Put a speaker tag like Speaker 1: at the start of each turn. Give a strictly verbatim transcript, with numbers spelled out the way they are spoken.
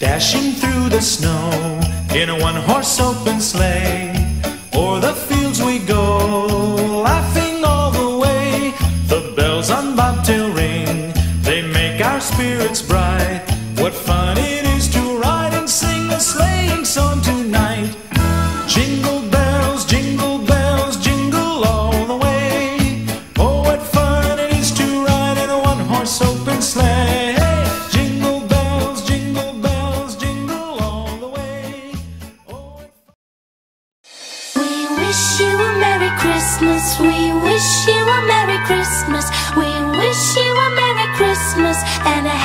Speaker 1: dashing through the snow in a one-horse open sleigh. O'er the fields we go, laughing all the way. The bells on bobtail ring, they make our spirits bright. What fun it is to ride and sing a sleighing song tonight. Jingle bells, jingle bells, jingle all the way. Oh, what fun it is to ride in a one-horse open sleigh. Jingle bells, jingle bells, jingle all the way. Oh, what fun.
Speaker 2: We wish you a Merry Christmas. We wish you a Merry Christmas. We wish you a Merry Christmas and a